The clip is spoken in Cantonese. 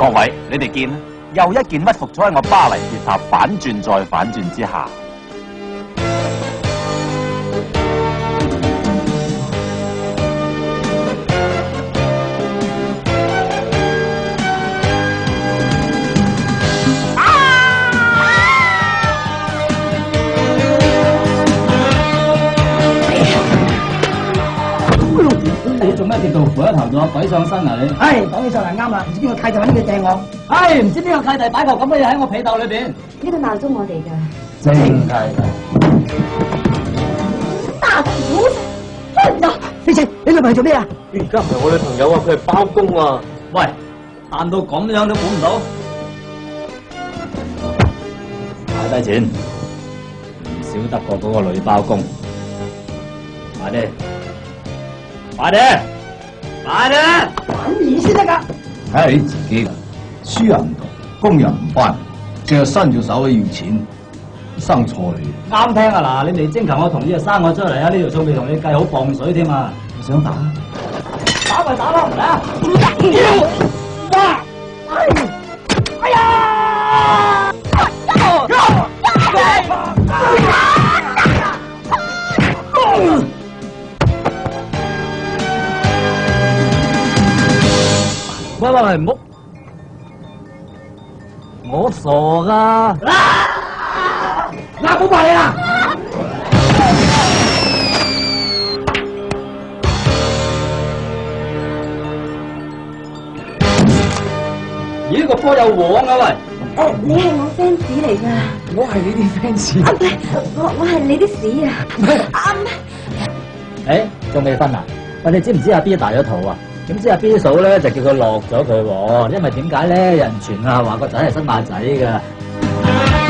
各位，你哋見啦，又一件屈服咗喺我巴黎鐵塔反轉再反轉之下。 你做咩跌到扶一頭到鬼上身啊你？ 講起上嚟啱啦，唔知邊個契弟揾呢個掟我？ 唔知邊個契弟擺個咁嘅嘢喺我被竇裏邊？ 呢度鬧咗我哋㗎。 正契弟。 大虎真呀！ 飛仔，你女朋友做咩啊？ 而家唔係我女朋友啊，佢係包公啊！ 喂，彈到咁樣都估唔到。擺低錢，唔少得過嗰個女包公。快啲！快啲！快啲！ 玩面先得㗎。 睇下你自己啦，輸人唔同，工人唔翻，淨係伸咗手要錢，生錯你。 啱聽啊！嗱，你未徵求我同意就生我出嚟啊！呢條數未同你計好磅水添啊！ 你想打？ 打咪打咯，嚟啊！ 哎呀！ 喂，唔好！我傻噶！ 嗱，冇怪你啦！ 咦，呢個波有黃啊喂！ 你係我 fans 嚟㗎。 我係你啲 fans。 唔係，我係你啲屎啊！ 仲未分啊？喂，你知唔知阿 B 大咗肚啊？點知阿 B 嫂咧就叫佢落咗佢喎，因為點解咧？有人傳啊話個仔係新馬仔㗎。